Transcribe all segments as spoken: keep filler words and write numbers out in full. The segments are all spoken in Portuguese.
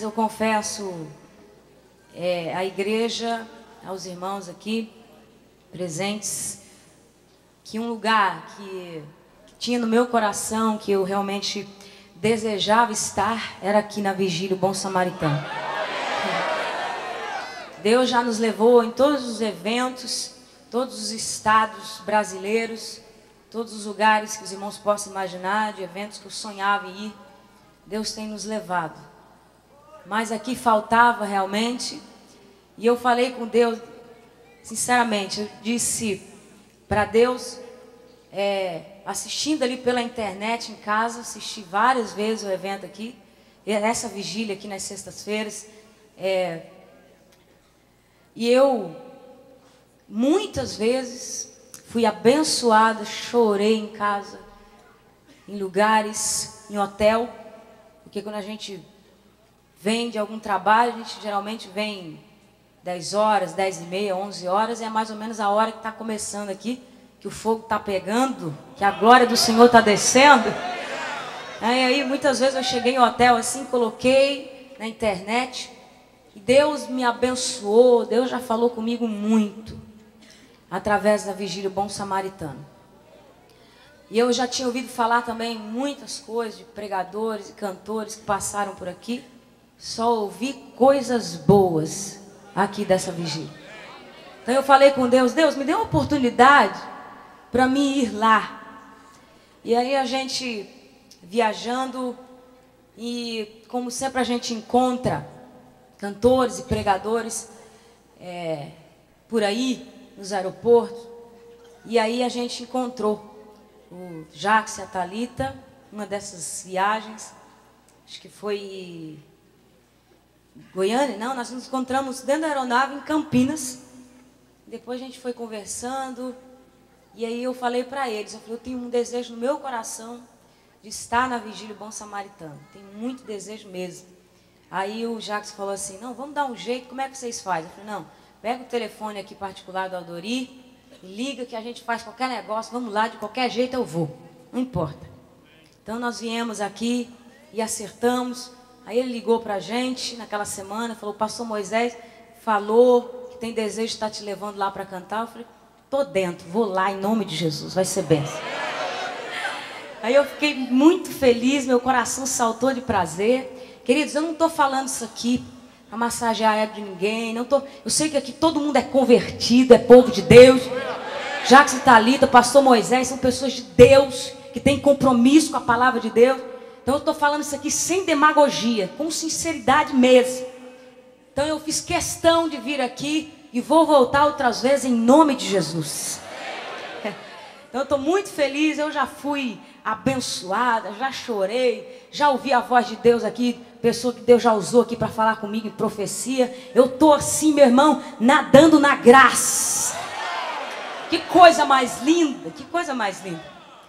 eu confesso é, à igreja, aos irmãos aqui presentes, que um lugar que, que tinha no meu coração, que eu realmente desejava estar, era aqui na Vigília Bom Samaritano. Deus já nos levou em todos os eventos, todos os estados brasileiros, todos os lugares que os irmãos possam imaginar, de eventos que eu sonhava em ir. Deus tem nos levado. Mas aqui faltava realmente. E eu falei com Deus, sinceramente, eu disse para Deus, é, assistindo ali pela internet em casa, assisti várias vezes o evento aqui, essa vigília aqui nas sextas-feiras. É, e eu, muitas vezes, fui abençoada, chorei em casa, em lugares, em hotel, porque quando a gente vem de algum trabalho, a gente geralmente vem dez horas, dez e meia, onze horas, e é mais ou menos a hora que está começando aqui, que o fogo está pegando, que a glória do Senhor está descendo. Aí, aí muitas vezes eu cheguei em hotel assim, coloquei na internet, e Deus me abençoou, Deus já falou comigo muito, através da Vigília Bom Samaritano. E eu já tinha ouvido falar também muitas coisas de pregadores e cantores que passaram por aqui. Só ouvi coisas boas aqui dessa vigília. Então eu falei com Deus, Deus, me dê uma oportunidade para mim ir lá. E aí a gente viajando, e como sempre a gente encontra cantores e pregadores é, por aí, nos aeroportos. E aí a gente encontrou o Jacques e a Thalita, uma dessas viagens, acho que foi Goiânia, não, nós nos encontramos dentro da aeronave em Campinas. Depois a gente foi conversando, e aí eu falei para eles, eu falei, eu tenho um desejo no meu coração de estar na Vigília Bom Samaritano, tenho muito desejo mesmo. Aí o Jacques falou assim, não, vamos dar um jeito, como é que vocês fazem? Eu falei, não, pega o telefone aqui particular do Aldori, liga que a gente faz qualquer negócio, vamos lá, de qualquer jeito eu vou, não importa. Então nós viemos aqui e acertamos. Aí ele ligou para a gente naquela semana, falou, pastor Moisés falou que tem desejo de estar te levando lá para cantar. Eu falei, tô dentro, vou lá em nome de Jesus, vai ser bênção. Aí eu fiquei muito feliz, meu coração saltou de prazer. Queridos, eu não estou falando isso aqui para massagear a ego de ninguém. Não tô, eu sei que aqui todo mundo é convertido, é povo de Deus. Jacques e Thalita, pastor Moisés, são pessoas de Deus, que têm compromisso com a palavra de Deus. Então eu estou falando isso aqui sem demagogia, com sinceridade mesmo. Então eu fiz questão de vir aqui e vou voltar outras vezes em nome de Jesus. Então eu estou muito feliz, eu já fui abençoada, já chorei, já ouvi a voz de Deus aqui, pessoa que Deus já usou aqui para falar comigo em profecia. Eu estou assim, meu irmão, nadando na graça. Que coisa mais linda, que coisa mais linda.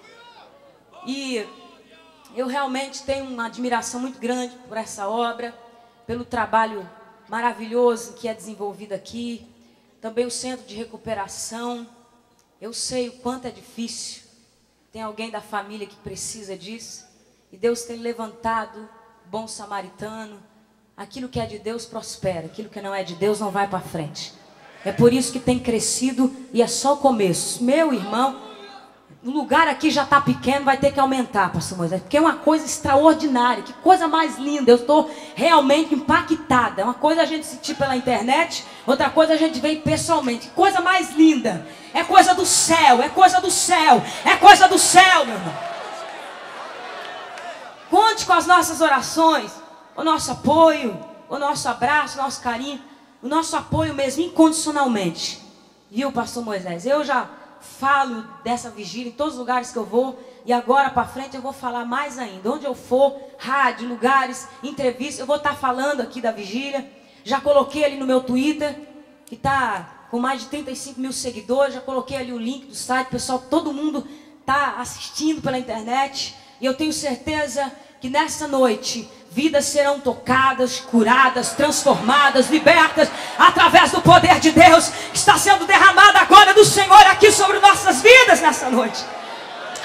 E eu realmente tenho uma admiração muito grande por essa obra, pelo trabalho maravilhoso que é desenvolvido aqui. Também o centro de recuperação. Eu sei o quanto é difícil. Tem alguém da família que precisa disso. E Deus tem levantado Bom Samaritano. Aquilo que é de Deus prospera. Aquilo que não é de Deus não vai para frente. É por isso que tem crescido e é só o começo. Meu irmão, o lugar aqui já está pequeno, vai ter que aumentar, pastor Moisés. Porque é uma coisa extraordinária. Que coisa mais linda. Eu estou realmente impactada. Uma coisa a gente sentir pela internet, outra coisa a gente vê pessoalmente. Que coisa mais linda. É coisa do céu, é coisa do céu, é coisa do céu, meu irmão. Conte com as nossas orações, o nosso apoio, o nosso abraço, o nosso carinho, o nosso apoio mesmo, incondicionalmente. Viu, pastor Moisés? Eu já falo dessa vigília em todos os lugares que eu vou, e agora para frente eu vou falar mais ainda. Onde eu for, rádio, lugares, entrevistas, eu vou estar falando aqui da vigília. Já coloquei ali no meu Twitter, que está com mais de trinta e cinco mil seguidores, já coloquei ali o link do site, pessoal, todo mundo está assistindo pela internet, e eu tenho certeza que nessa noite, vidas serão tocadas, curadas, transformadas, libertas, através do poder de Deus, que está sendo derramado agora do Senhor aqui sobre nossas vidas nessa noite.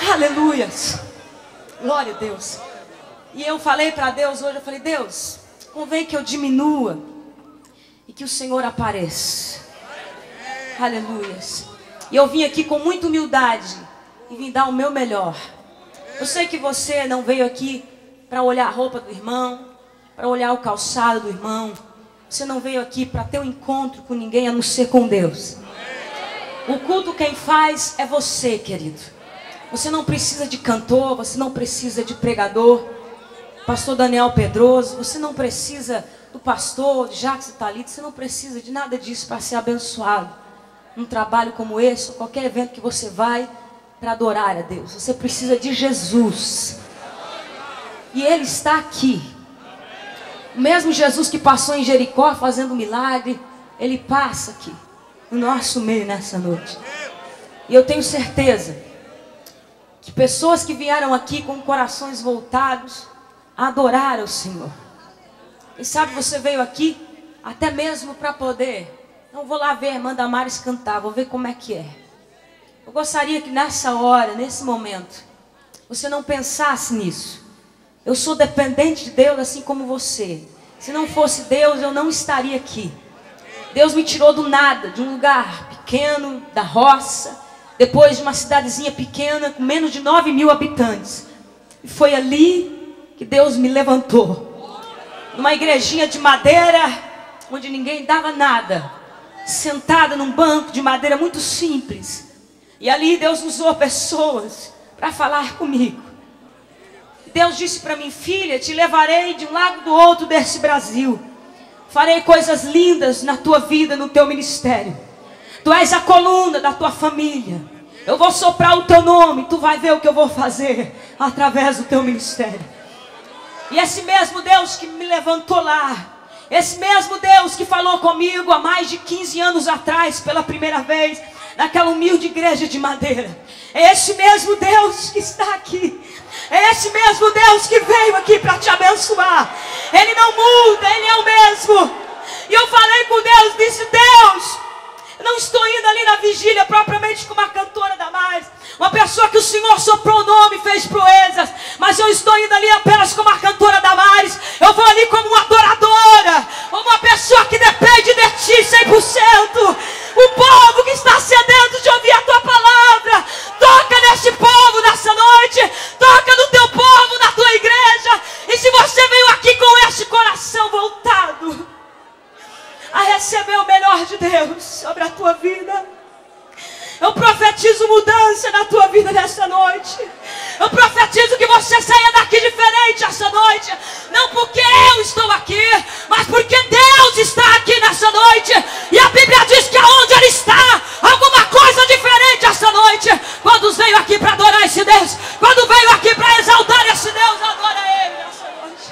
Aleluias, glória a Deus. E eu falei para Deus hoje, eu falei, Deus, convém que eu diminua e que o Senhor apareça. Aleluia. E eu vim aqui com muita humildade e vim dar o meu melhor. Eu sei que você não veio aqui para olhar a roupa do irmão, para olhar o calçado do irmão. Você não veio aqui para ter um encontro com ninguém a não ser com Deus. O culto quem faz é você, querido. Você não precisa de cantor, você não precisa de pregador, pastor Daniel Pedroso, você não precisa do pastor Jacques Talito, você não precisa de nada disso para ser abençoado. Um trabalho como esse, ou qualquer evento que você vai para adorar a Deus, você precisa de Jesus. E Ele está aqui. O mesmo Jesus que passou em Jericó fazendo milagre, Ele passa aqui no nosso meio nessa noite. E eu tenho certeza que pessoas que vieram aqui com corações voltados a adorar o Senhor. Quem sabe você veio aqui até mesmo para poder, não vou lá ver a irmã Damares cantar, vou ver como é que é. Eu gostaria que nessa hora, nesse momento, você não pensasse nisso. Eu sou dependente de Deus assim como você. Se não fosse Deus, eu não estaria aqui. Deus me tirou do nada, de um lugar pequeno, da roça, depois de uma cidadezinha pequena, com menos de nove mil habitantes. E foi ali que Deus me levantou. Numa igrejinha de madeira, onde ninguém dava nada. Sentada num banco de madeira muito simples. E ali Deus usou pessoas para falar comigo. Deus disse para mim: filha, te levarei de um lado do outro desse Brasil. Farei coisas lindas na tua vida, no teu ministério. Tu és a coluna da tua família. Eu vou soprar o teu nome. Tu vai ver o que eu vou fazer através do teu ministério. E esse mesmo Deus que me levantou lá, esse mesmo Deus que falou comigo há mais de quinze anos atrás, pela primeira vez, naquela humilde igreja de madeira, é esse mesmo Deus que está aqui. É esse mesmo Deus que veio aqui para te abençoar. Ele não muda, Ele é o mesmo. E eu falei com Deus, disse: Deus, eu não estou indo ali na vigília propriamente como uma cantora Damares, uma pessoa que o Senhor soprou o nome e fez proezas, mas eu estou indo ali apenas como uma cantora Damares. Eu vou ali como uma adoradora, como uma pessoa que depende de ti cem por cento. O povo que está sedento de ouvir a tua palavra, toca neste povo nessa noite, toca no teu povo, na tua igreja. E se você veio aqui com esse coração voltado a receber o melhor de Deus sobre a tua vida, eu profetizo mudança na tua vida nessa noite. Eu profetizo que você saia daqui diferente essa noite. Não porque eu estou aqui, mas porque Deus está aqui nessa noite. E a Bíblia diz que aonde Ele está, alguma coisa diferente essa noite. Quando veio aqui para adorar esse Deus, quando veio aqui para exaltar esse Deus, adora Ele nessa noite.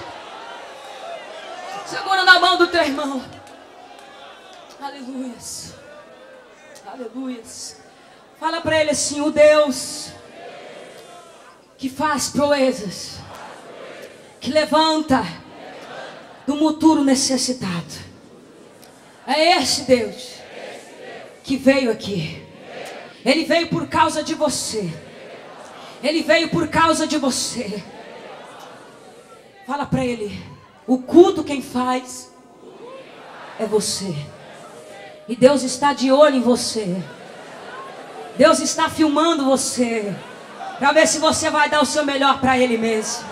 Segura na mão do teu irmão. Aleluias. Aleluias. Fala para ele assim: o Deus que faz proezas, que levanta do muturo necessitado, é esse Deus que veio aqui. Ele veio por causa de você. Ele veio por causa de você. Fala para ele: o culto quem faz é você. E Deus está de olho em você. Deus está filmando você, para ver se você vai dar o seu melhor para Ele mesmo.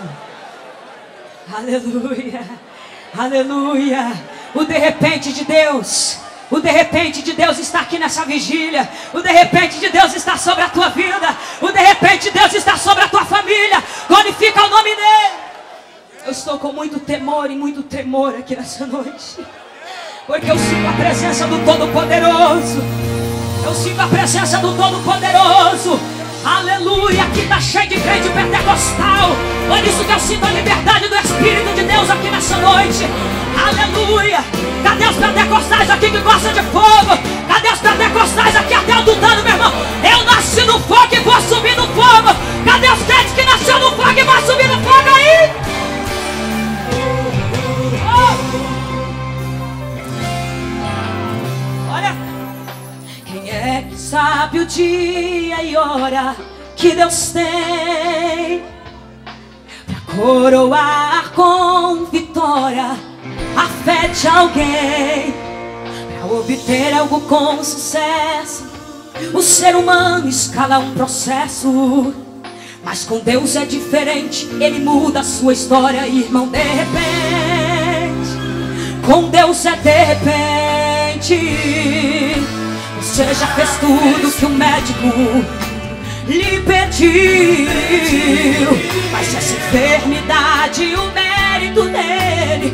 Aleluia, aleluia. O de repente de Deus, o de repente de Deus está aqui nessa vigília. O de repente de Deus está sobre a tua vida. O de repente de Deus está sobre a tua família. Glorifica o nome dEle. Eu estou com muito temor e muito tremor aqui nessa noite, porque eu sinto a presença do Todo-Poderoso. Eu sinto a presença do Todo-Poderoso. Aleluia. Aqui está cheio de crente pentecostal. Por isso que eu sinto a liberdade do Espírito de Deus aqui nessa noite. Aleluia. Cadê os pentecostais aqui que gostam de fogo? Cadê os pentecostais aqui até o Dutano, meu irmão? Eu nasci no fogo e vou subir no fogo. Cadê os crentes que nasceu no fogo e vão subir no fogo aí? É que sabe o dia e hora que Deus tem pra coroar com vitória a fé de alguém para obter algo com sucesso. O ser humano escala um processo, mas com Deus é diferente. Ele muda a sua história, irmão, de repente. Com Deus é de repente. Você já fez tudo que o médico lhe pediu, mas essa enfermidade o mérito dele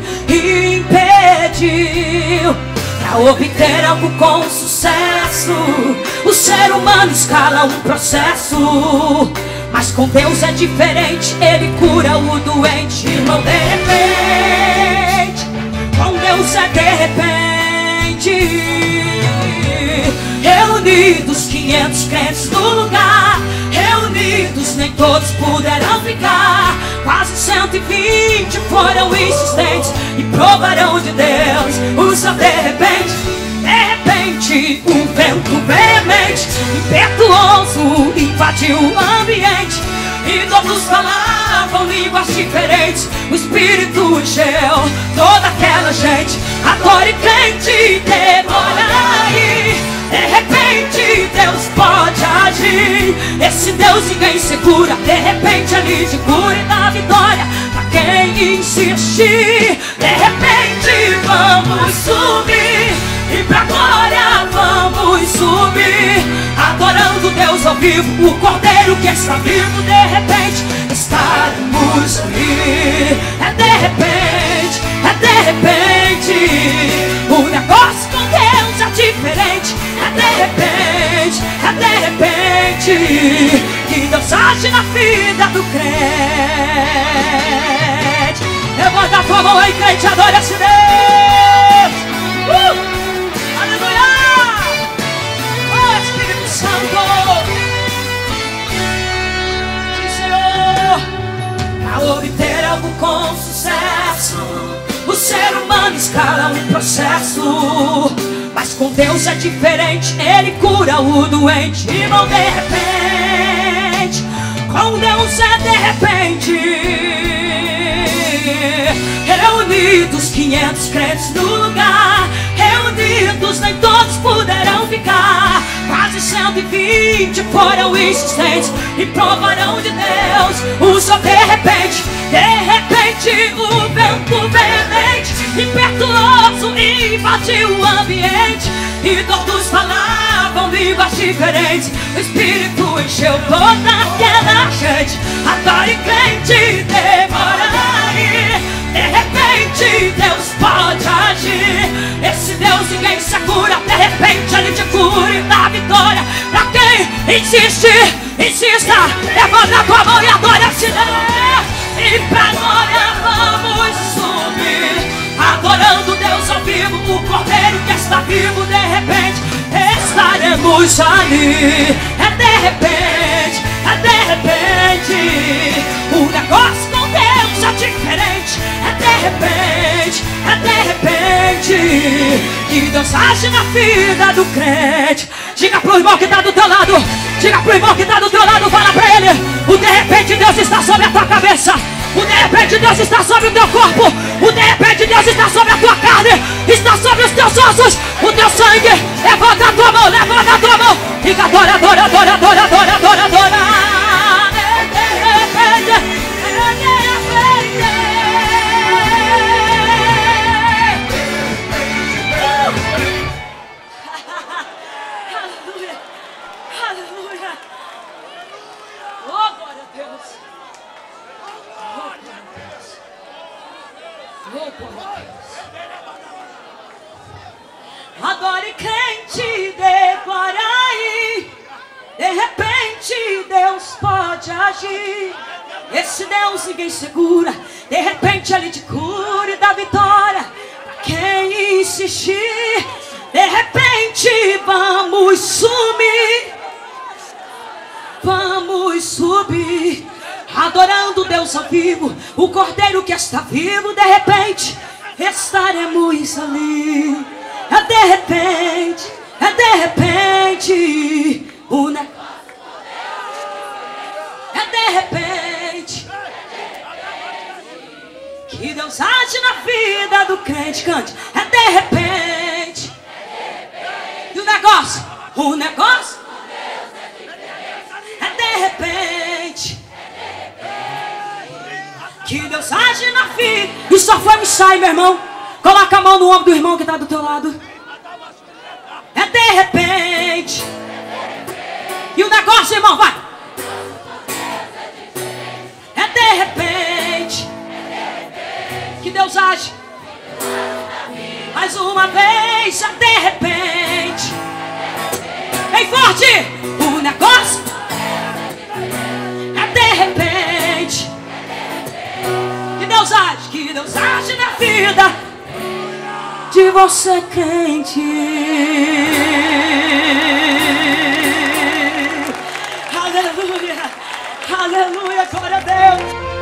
impediu. Para obter algo com sucesso, o ser humano escala um processo, mas com Deus é diferente. Ele cura o doente, irmão, de repente. Com Deus é de repente. Reunidos quinhentos crentes no lugar, reunidos nem todos puderam ficar. Quase cento e vinte foram insistentes e provarão de Deus. Usa de repente, de repente, um vento veemente, impetuoso, invadiu o ambiente. E todos falavam línguas diferentes. O Espírito encheu toda aquela gente. Adore crente, demora aí. De repente Deus pode agir. Esse Deus ninguém segura. De repente Ele te cura e dá vitória pra quem insistir. De repente vamos subir e pra glória vamos subir, adorando Deus ao vivo, o Cordeiro que está vivo. De repente estaremos ali. É de repente, é de repente. O negócio com Deus é diferente. É de repente, é de repente que Deus age na vida do crente. Levanta a tua mão aí, crente, adora esse Deus. uh! Aleluia! Oh, Espírito Santo! Sim, Senhor! Para obter algo com sucesso, o ser humano escala um processo, mas com Deus é diferente. Ele cura o doente, irmão, de repente. Com Deus é de repente. Reunidos quinhentos crentes no lugar, reunidos nem todos puderão ficar. Quase cento e vinte foram insistentes e provarão de Deus. Usa de repente, de repente, o vento veemente, impetuoso, invadiu o ambiente. E todos falavam línguas diferentes. O Espírito encheu toda aquela gente. Adore crente, demora aí. De repente Deus pode agir. Esse Deus ninguém segura. De repente Ele te cura e dá vitória pra quem insiste. Insista, levanta a tua mão e adora esse Deus. E pra glória vamos subir, adorando Deus ao vivo, o Cordeiro que está vivo. De repente estaremos ali. É de repente, é de repente. O negócio com Deus é diferente. É de repente, é de repente que Deus age na vida do crente. Diga pro irmão que está do teu lado, diga pro irmão que está do teu lado, fala pra ele: o de repente Deus está sobre a tua cabeça. O de repente Deus está sobre o teu corpo. O de repente Deus está sobre a tua carne. Está sobre os teus ossos, o teu sangue. Levanta a tua mão, levanta a tua mão. Diga adora, adora, adora, adora, adora, adora, adora. De repente, de repente. Aleluia, aleluia. Oh, glória a Deus. Adore crente, declara aí. De repente Deus pode agir. Esse Deus ninguém segura. De repente Ele te cura e dá vitória pra quem insistir. De repente vamos subir, vamos subir, adorando Deus ao vivo, o Cordeiro que está vivo. De repente estaremos ali. É de repente, é de repente. O negócio é de repente que Deus Deus age na vida do crente. Cante. É de repente. E o negócio? O negócio? É de repente. Que Deus age na vida. E só foi um ensaio, meu irmão. Coloca a mão no ombro do irmão que está do teu lado. É de repente. E o negócio, irmão, vai. É de repente. Que Deus age. Mais uma vez. É de repente. Bem forte. O negócio. É de repente. Que Deus age. Que Deus age na vida de você, crente. Aleluia. Aleluia. Glória a Deus.